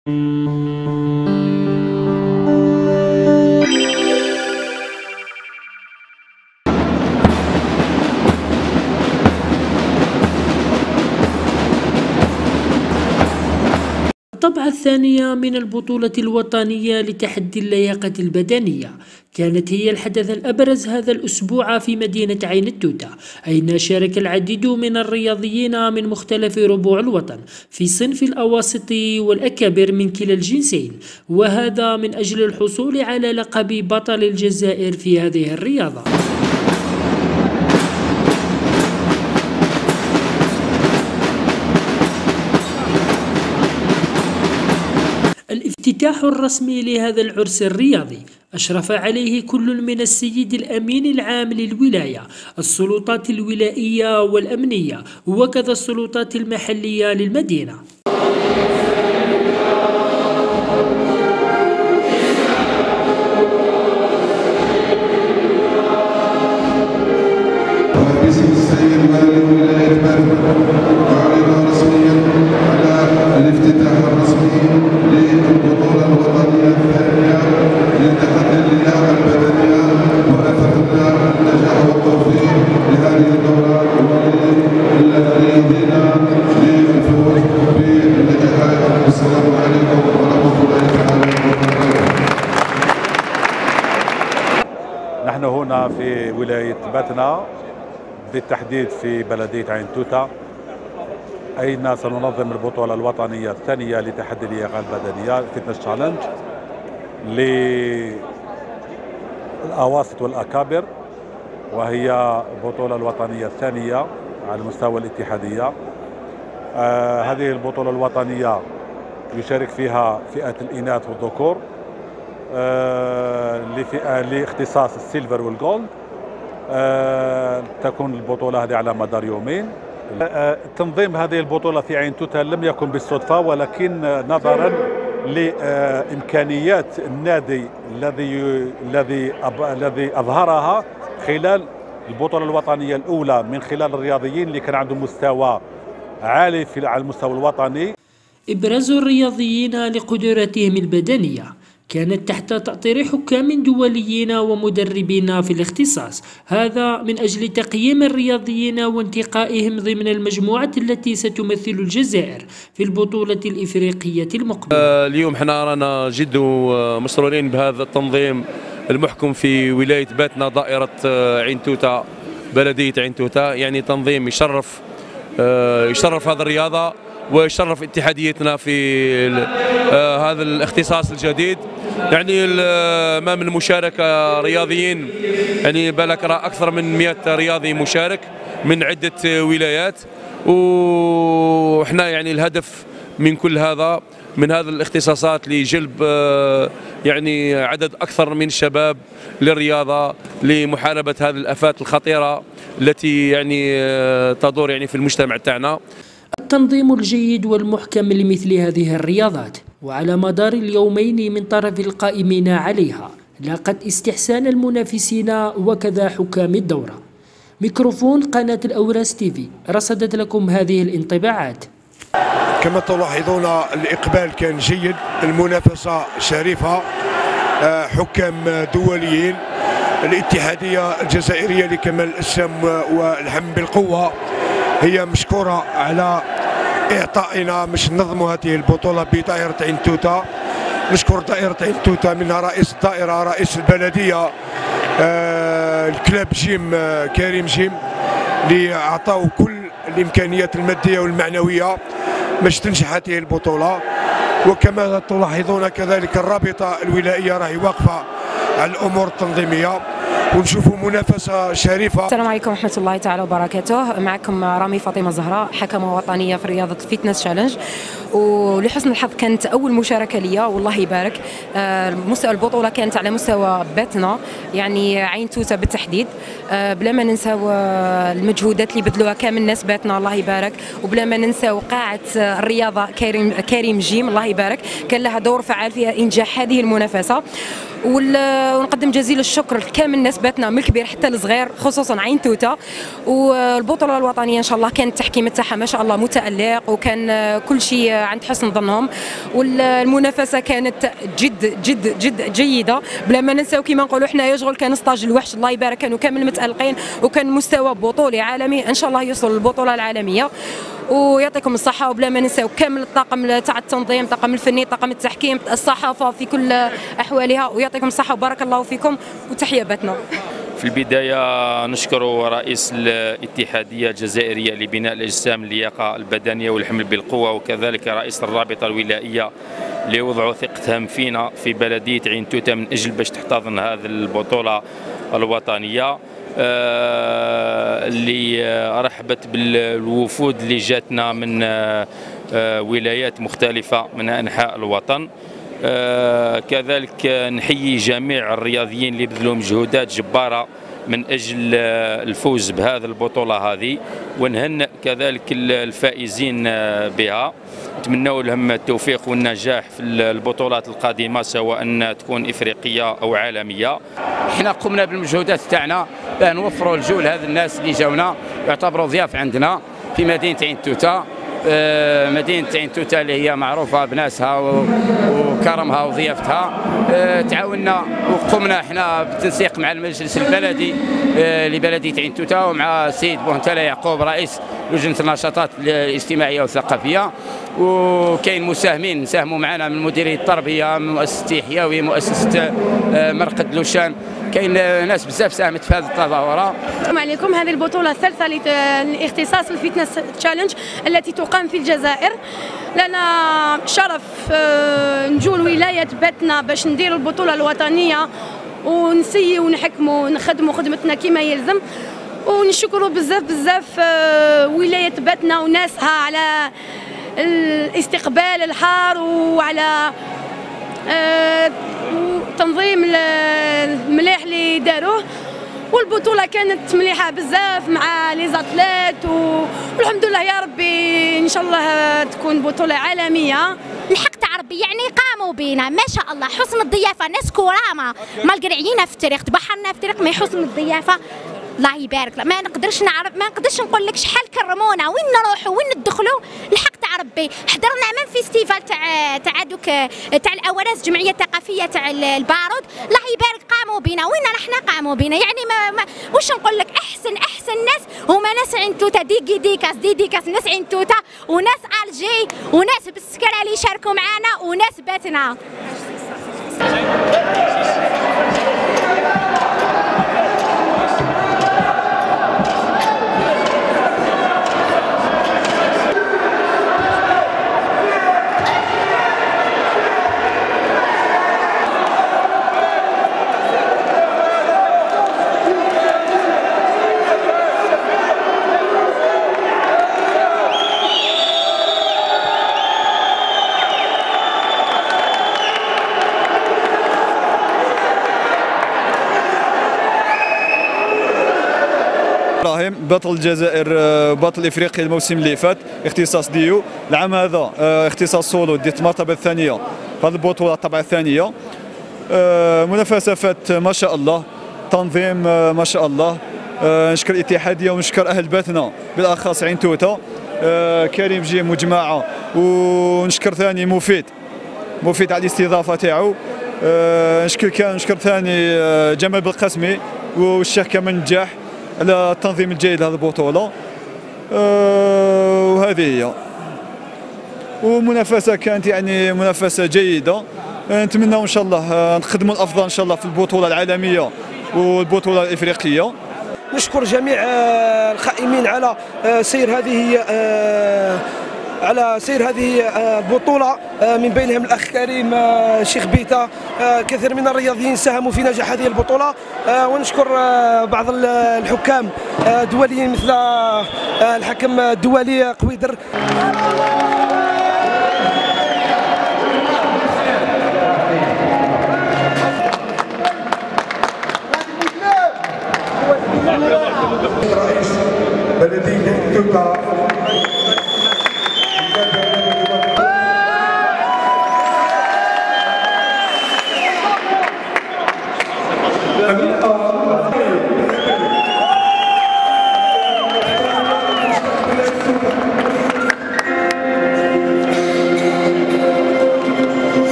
الطبعة الثانية من البطولة الوطنية لتحدي اللياقة البدنية كانت هي الحدث الأبرز هذا الأسبوع في مدينة عين التوتة، أين شارك العديد من الرياضيين من مختلف ربوع الوطن في صنف الأواسط والأكابر من كلا الجنسين، وهذا من أجل الحصول على لقب بطل الجزائر في هذه الرياضة. الافتتاح الرسمي لهذا العرس الرياضي أشرف عليه كل من السيد الأمين العام للولاية، السلطات الولائية والأمنية، وكذا السلطات المحلية للمدينة. باسم السيد والي ولاية باتنا أعلن رسميا على الافتتاح الرسمي للبطولة الوطنية الثانية لتحدي اللياقة البدنية، ونتمنى النجاح والتوفيق لهذه الدورة وللرياضيين للفوز بالنجاحات. والسلام عليكم ورحمة الله تعالى وبركاته. نحن هنا في ولاية باتنا، بالتحديد في بلدية عين توتة، أين سننظم البطولة الوطنية الثانية لتحدي اللياقة البدنية فتنس تشالنج للأواسط والأكابر، وهي البطولة الوطنية الثانية على مستوى الاتحادية. هذه البطولة الوطنية يشارك فيها فئة الإناث والذكور لاختصاص السيلفر والجولد. تكون البطولة هذه على مدار يومين. تنظيم هذه البطولة في عين توتة لم يكن بالصدفة، ولكن نظرا لإمكانيات النادي الذي أظهرها خلال البطولة الوطنية الأولى من خلال الرياضيين اللي كان عندهم مستوى عالي على المستوى الوطني. إبراز الرياضيين لقدراتهم البدنية كانت تحت تأطير حكام دوليين ومدربين في الاختصاص، هذا من أجل تقييم الرياضيين وانتقائهم ضمن المجموعة التي ستمثل الجزائر في البطولة الإفريقية المقبلة. اليوم احنا رانا جد مسرورين بهذا التنظيم المحكم في ولاية باتنا دائرة عين توتة بلدية عين توتة، يعني تنظيم يشرف هذا الرياضة ويشرف اتحاديتنا في هذا الاختصاص الجديد. يعني امام المشاركه رياضيين، يعني بالك راه اكثر من 100 رياضي مشارك من عده ولايات، وحنا يعني الهدف من كل هذا من هذه الاختصاصات لجلب يعني عدد اكثر من الشباب للرياضه لمحاربه هذه الافات الخطيره التي يعني تدور يعني في المجتمع تاعنا. التنظيم الجيد والمحكم لمثل هذه الرياضات وعلى مدار اليومين من طرف القائمين عليها لاقت استحسان المنافسين وكذا حكام الدورة. ميكروفون قناة الأوراس تيفي رصدت لكم هذه الانطباعات. كما تلاحظون الإقبال كان جيد، المنافسة شريفة، حكام دوليين، الاتحادية الجزائرية لكمال الأجسام والحمل بالقوة هي مشكورة على إعطائنا باش ننظموا هذه البطولة بدائرة عين توتة. نشكر دائرة عين توتة منها رئيس الدائرة، رئيس البلدية، الكلاب جيم كريم جيم اللي أعطاو كل الإمكانيات المادية والمعنوية باش تنجح هذه البطولة. وكما تلاحظون كذلك الرابطة الولائية راهي واقفة على الأمور التنظيمية، ونشوفوا منافسة شريفة. السلام عليكم ورحمة الله تعالى وبركاته. معكم رامي فاطمة زهراء، حكمة وطنية في رياضة الفيتنس تشالنج، ولحسن الحظ كانت أول مشاركة ليا والله يبارك. مستوى البطولة كانت على مستوى باتنا، يعني عين توتة بالتحديد، بلا ما ننساو المجهودات اللي بذلوها كامل الناس باتنا الله يبارك، وبلا ما ننساو قاعة الرياضة كريم جيم الله يبارك، كان لها دور فعال في إنجاح هذه المنافسة. ونقدم جزيل الشكر لكامل الناس باتنا من الكبير حتى الصغير، خصوصا عين توته. والبطوله الوطنيه ان شاء الله كان التحكيم تاعها ما شاء الله متألق، وكان كل شيء عند حسن ظنهم، والمنافسه كانت جد جد جد جيده. بلا ما ننساو كيما نقولوا حنايا شغل كان ستاج الوحش، الله يبارك كانوا كامل متألقين، وكان مستوى بطولي عالمي. ان شاء الله يوصل للبطوله العالميه ويعطيكم الصحه. وبلا ما ننساو كامل الطاقم تاع التنظيم، الطاقم الفني، طاقم التحكيم، الصحافه في كل احوالها، ويعطيكم الصحه وبارك الله فيكم وتحيه باتنا. في البداية نشكر رئيس الاتحادية الجزائرية لبناء الأجسام اللياقة البدنية والحمل بالقوة، وكذلك رئيس الرابطة الولائية اللي وضعوا ثقتهم فينا في بلدية عين توتة من أجل باش تحتضن هذه البطولة الوطنية، اللي رحبت بالوفود اللي جاتنا من ولايات مختلفة من أنحاء الوطن. كذلك نحيي جميع الرياضيين اللي بذلوا مجهودات جبارة من أجل الفوز بهذه البطولة هذه، ونهنئ كذلك الفائزين بها، نتمنوا لهم التوفيق والنجاح في البطولات القادمة سواء أن تكون إفريقية أو عالمية. احنا قمنا بالمجهودات تاعنا باه نوفروا الجو لهذ الناس اللي جاونا يعتبروا ضياف عندنا في مدينة عين توتة. مدينة عين توتة اللي هي معروفة بناسها وكرمها وضيافتها. تعاوننا وقمنا احنا بالتنسيق مع المجلس البلدي لبلدية عين توتة ومع السيد بوهنتالا يعقوب رئيس لجنة النشاطات الاجتماعية والثقافية، وكاين مساهمين ساهموا معنا من مديرية التربية، من مؤسسة حيوي، مؤسسة مرقد لوشان، كاين ناس بزاف ساهمت في هذه التظاهرة. السلام عليكم. هذه البطولة الثالثة لاختصاص الفيتنس تشالنج التي تقام في الجزائر. لنا شرف نجو لولاية باتنا باش نديروا البطولة الوطنية ونسيو ونحكموا ونخدموا خدمتنا كما يلزم، ونشكروا بزاف بزاف ولاية باتنا وناسها على الاستقبال الحار وعلى تنظيم المليح اللي داروه. والبطولة كانت مليحة بزاف مع لي زاتليت والحمد لله يا ربي ان شاء الله تكون بطولة عالمية. الحق تاع ربي يعني قاموا بينا ما شاء الله، حسن الضيافة، ناس كرامة، ما القرعينا في الطريق، تبحرنا في الطريق، ما حسن الضيافة الله يبارك له. ما نقدرش نعرف، ما نقدرش نقول لك شحال كرمونا، وين نروحوا وين ندخلوا. الحق تاع ربي حضرنا من فيستيفال تاع دوك تاع الاواناس الجمعيه الثقافيه تاع البارود، الله يبارك قاموا بينا، وين رحنا قاموا بينا. يعني ما واش نقول لك، احسن ناس هما ناس عين توته، ديديكاس ناس عين توته وناس الجي وناس بالسكره اللي يشاركوا معنا وناس باتنا. ابراهيم بطل الجزائر، بطل افريقيا الموسم اللي فات اختصاص ديو. العام هذا اختصاص سولو، ديت المرتبه الثانيه في هذه البطوله الطبعه الثانيه. منافسه فات ما شاء الله، تنظيم ما شاء الله. نشكر الاتحاديه ونشكر اهل باتنا بالاخص عين توته، كريم جيم وجماعه، ونشكر ثاني مفيد على الاستضافه تاعو. نشكر ثاني جمال بالقاسمي والشيخ كمال نجاح على التنظيم الجيد لهذه البطولة. وهذه هي، ومنافسة كانت يعني منافسة جيدة. نتمنى ان شاء الله نخدموا الافضل ان شاء الله في البطولة العالمية والبطولة الافريقية. نشكر جميع القائمين على سير هذه البطولة، من بينهم الأخ كريم شيخ بيتا. كثير من الرياضيين ساهموا في نجاح هذه البطولة، ونشكر بعض الحكام الدوليين مثل الحكم الدولي قويدر. رئيس بلدية توتا الآن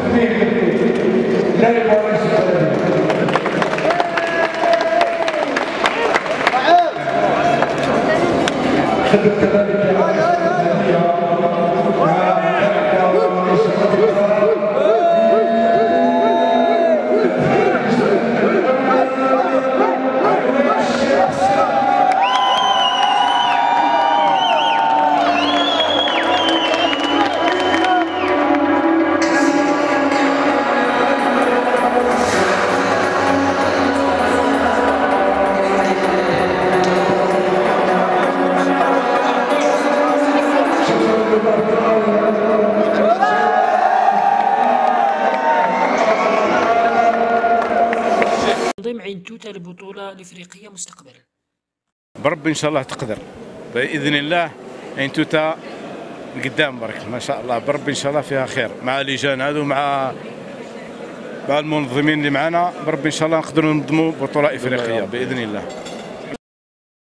تنظيم عين توتة للبطولة الإفريقية مستقبلا. بربي إن شاء الله تقدر بإذن الله. عين توتة قدام برك ما شاء الله، بربي إن شاء الله فيها خير مع اللجان هذو مع المنظمين اللي معنا، بربي إن شاء الله نقدروا ننظموا بطولة إفريقية بإذن الله.